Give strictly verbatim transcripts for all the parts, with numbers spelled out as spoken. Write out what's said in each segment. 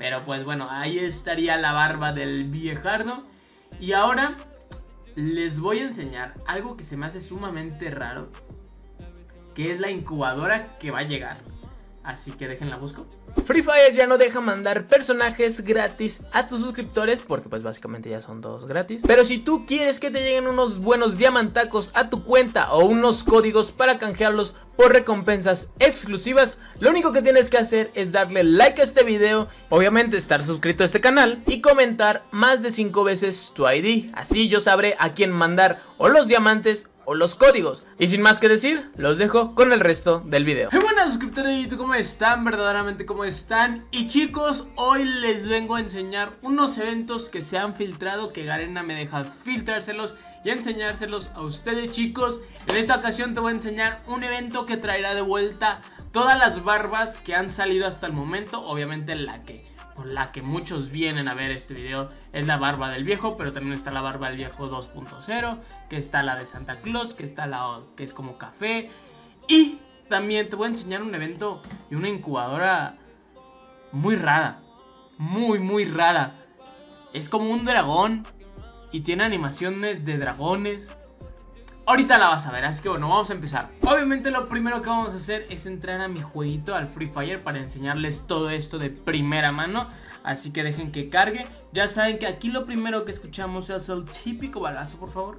Pero pues bueno, ahí estaría la barba del viejardo. Y ahora les voy a enseñar algo que se me hace sumamente raro, que es la incubadora que va a llegar. Así que déjenla busco. Free Fire ya no deja mandar personajes gratis a tus suscriptores, porque pues básicamente ya son todos gratis. Pero si tú quieres que te lleguen unos buenos diamantacos a tu cuenta o unos códigos para canjearlos por recompensas exclusivas, lo único que tienes que hacer es darle like a este video, obviamente estar suscrito a este canal y comentar más de cinco veces tu I D. Así yo sabré a quién mandar o los diamantes o los códigos. Y sin más que decir, los dejo con el resto del video. Hey, buenas suscriptores de YouTube, ¿cómo están? Verdaderamente, ¿cómo están? Y chicos, hoy les vengo a enseñar unos eventos que se han filtrado, que Garena me deja filtrárselos y enseñárselos a ustedes, chicos. En esta ocasión te voy a enseñar un evento que traerá de vuelta todas las barbas que han salido hasta el momento. Obviamente la que por la que muchos vienen a ver este video es la barba del viejo, pero también está la barba del viejo dos punto cero, que está la de Santa Claus, que está la que es como café. Y también te voy a enseñar un evento y una incubadora muy rara, muy muy rara. Es como un dragón y tiene animaciones de dragones. Ahorita la vas a ver, así que bueno, vamos a empezar. Obviamente lo primero que vamos a hacer es entrar a mi jueguito, al Free Fire, para enseñarles todo esto de primera mano. Así que dejen que cargue. Ya saben que aquí lo primero que escuchamos es el típico balazo, por favor.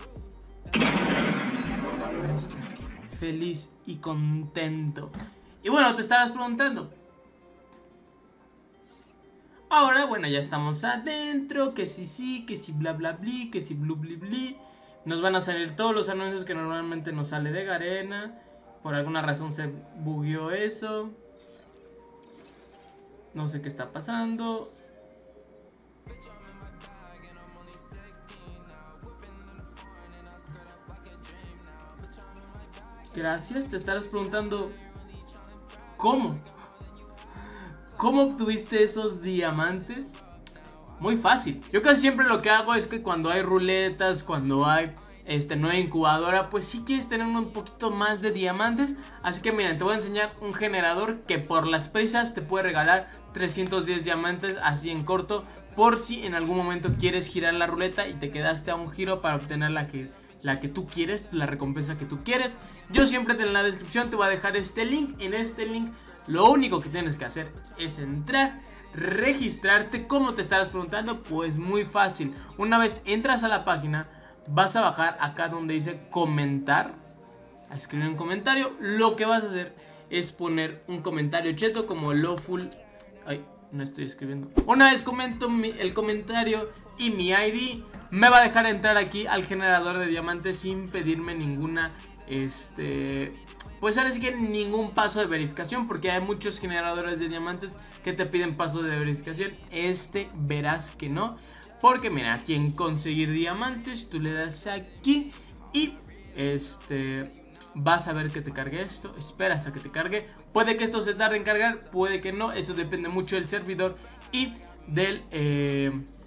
Feliz y contento. Y bueno, te estarás preguntando. Ahora, bueno, ya estamos adentro. Que si sí, que si bla bla bli, que si blu bli bli. Nos van a salir todos los anuncios que normalmente nos sale de Garena. Por alguna razón se bugueó eso. No sé qué está pasando. Gracias, te estarás preguntando ¿cómo? ¿Cómo obtuviste esos diamantes? Muy fácil. Yo casi siempre lo que hago es que cuando hay ruletas, cuando hay este, nueva incubadora, pues si quieres tener un poquito más de diamantes. Así que miren, te voy a enseñar un generador que por las prisas te puede regalar trescientos diez diamantes así en corto, por si en algún momento quieres girar la ruleta y te quedaste a un giro para obtener la que, la que tú quieres, la recompensa que tú quieres. Yo siempre en la descripción te voy a dejar este link. En este link lo único que tienes que hacer es entrar, registrarte. ¿Cómo te estarás preguntando? Pues muy fácil. Una vez entras a la página, vas a bajar acá donde dice comentar, a escribir un comentario. Lo que vas a hacer es poner un comentario cheto como lawful. Ay, no estoy escribiendo. Una vez comento mi, el comentario y mi I D, me va a dejar entrar aquí al generador de diamantes sin pedirme ninguna este... pues ahora sí que ningún paso de verificación, porque hay muchos generadores de diamantes que te piden pasos de verificación. Este verás que no, porque mira, aquí en conseguir diamantes tú le das aquí y este vas a ver que te cargue esto. Esperas a que te cargue. Puede que esto se tarde en cargar, puede que no. Eso depende mucho del servidor y del eh,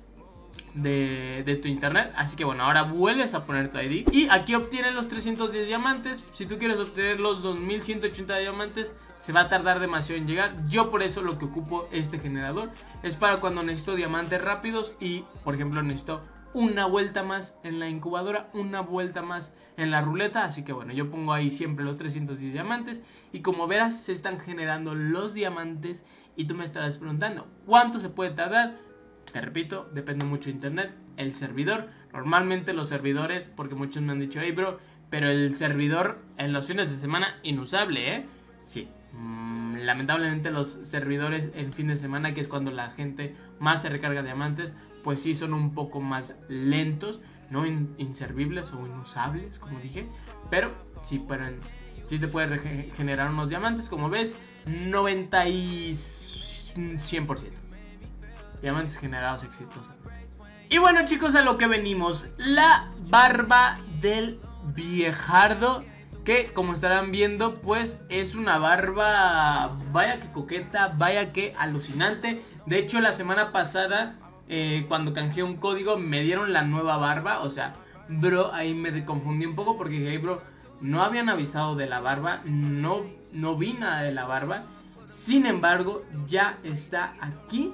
De, de tu internet. Así que bueno, ahora vuelves a poner tu I D y aquí obtienes los trescientos diez diamantes. Si tú quieres obtener los dos mil ciento ochenta diamantes, se va a tardar demasiado en llegar. Yo por eso lo que ocupo este generador es para cuando necesito diamantes rápidos y por ejemplo necesito una vuelta más en la incubadora, una vuelta más en la ruleta. Así que bueno, yo pongo ahí siempre los trescientos diez diamantes y como verás se están generando los diamantes. Y tú me estarás preguntando ¿cuánto se puede tardar? Te repito, depende mucho de internet, el servidor. Normalmente los servidores, porque muchos me han dicho, hey bro, pero el servidor en los fines de semana inusable, ¿eh? Sí, mmm, lamentablemente los servidores en fin de semana, que es cuando la gente más se recarga diamantes, pues sí son un poco más lentos, no in inservibles o inusables, como dije. Pero sí, pueden, sí te puede generar unos diamantes, como ves, noventa y cien por ciento. Diamantes generados exitosamente. Y bueno chicos, a lo que venimos, la barba del viejardo, que como estarán viendo pues es una barba, vaya que coqueta, vaya que alucinante. De hecho la semana pasada eh, cuando canjeé un código me dieron la nueva barba. O sea, bro, ahí me confundí un poco porque dije, hey bro, no habían avisado de la barba, no, no vi nada de la barba. Sin embargo, ya está aquí.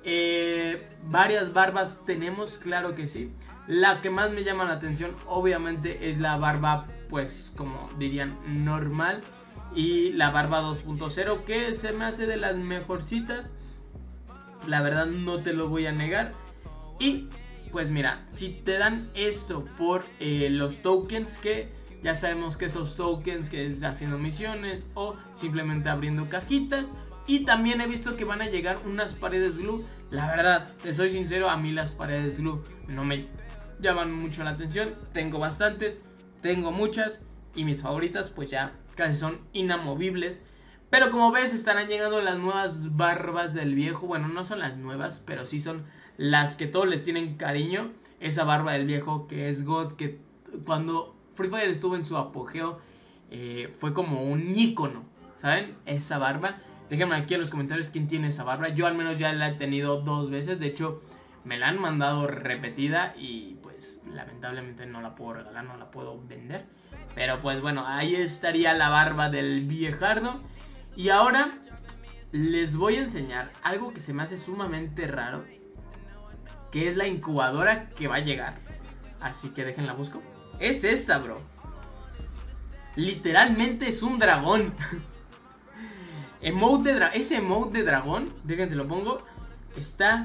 Eh, varias barbas tenemos, claro que sí. La que más me llama la atención obviamente es la barba, pues como dirían, normal. Y la barba dos punto cero, que se me hace de las mejorcitas. La verdad no te lo voy a negar. Y pues mira, si te dan esto por eh, los tokens, que ya sabemos que esos tokens que es haciendo misiones o simplemente abriendo cajitas. Y también he visto que van a llegar unas paredes glue. La verdad, te soy sincero, a mí las paredes glue no me llaman mucho la atención. Tengo bastantes, tengo muchas y mis favoritas pues ya casi son inamovibles. Pero como ves, estarán llegando las nuevas barbas del viejo. Bueno, no son las nuevas, pero sí son las que todos les tienen cariño. Esa barba del viejo que es God, que cuando Free Fire estuvo en su apogeo eh, fue como un ícono, ¿saben? Esa barba. Déjenme aquí en los comentarios quién tiene esa barba. Yo al menos ya la he tenido dos veces. De hecho, me la han mandado repetida y pues lamentablemente no la puedo regalar, no la puedo vender. Pero pues bueno, ahí estaría la barba del viejardo. Y ahora les voy a enseñar algo que se me hace sumamente raro, que es la incubadora que va a llegar. Así que déjenla busco. Es esta, bro. Literalmente es un dragón. Emote de dra ese emote de dragón, déjense lo pongo, está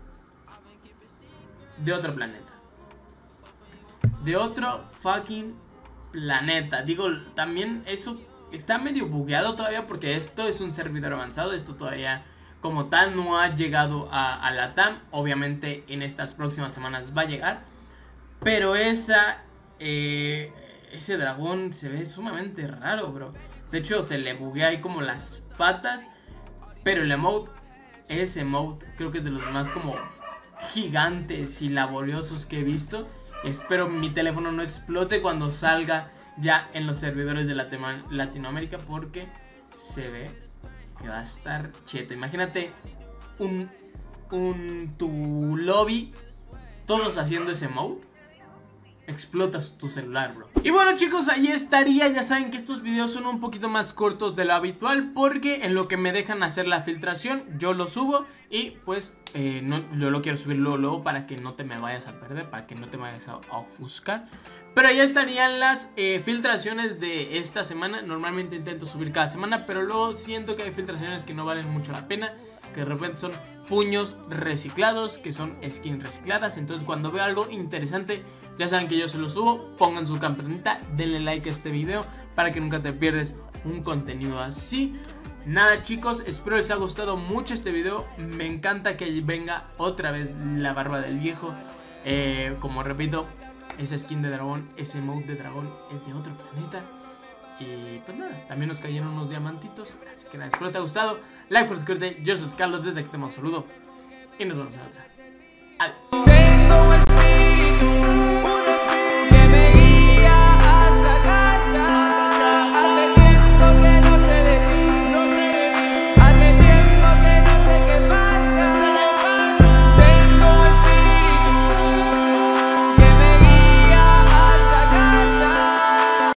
de otro planeta. De otro fucking planeta. Digo, también eso está medio bugueado todavía porque esto es un servidor avanzado. Esto todavía como tal no ha llegado a, a la T A M. Obviamente en estas próximas semanas va a llegar. Pero esa eh, ese dragón se ve sumamente raro, bro. De hecho se le buguea ahí como las patas. Pero el emote, ese emote creo que es de los más como gigantes y laboriosos que he visto. Espero mi teléfono no explote cuando salga ya en los servidores de Latinoamérica, porque se ve que va a estar cheto. Imagínate un, un tu lobby, todos haciendo ese emote. Explotas tu celular, bro. Y bueno, chicos, ahí estaría. Ya saben que estos videos son un poquito más cortos de lo habitual, porque en lo que me dejan hacer la filtración yo lo subo. Y pues eh, no, yo lo quiero subir luego, luego para que no te me vayas a perder, para que no te vayas a, a ofuscar. Pero ya estarían las eh, filtraciones de esta semana. Normalmente intento subir cada semana, pero luego siento que hay filtraciones que no valen mucho la pena, que de repente son puños reciclados, que son skins recicladas. Entonces cuando veo algo interesante, ya saben que yo se lo subo. Pongan su campanita, denle like a este video para que nunca te pierdes un contenido así. Nada, chicos, espero les haya gustado mucho este video. Me encanta que venga otra vez la barba del viejo. eh, Como repito, esa skin de dragón, ese emote de dragón es de otro planeta. Y pues nada, también nos cayeron unos diamantitos. Así que nada, espero te haya gustado. Like por suscribirte. Yo soy Carlos, desde aquí te mando un saludo y nos vemos en otra. Adiós.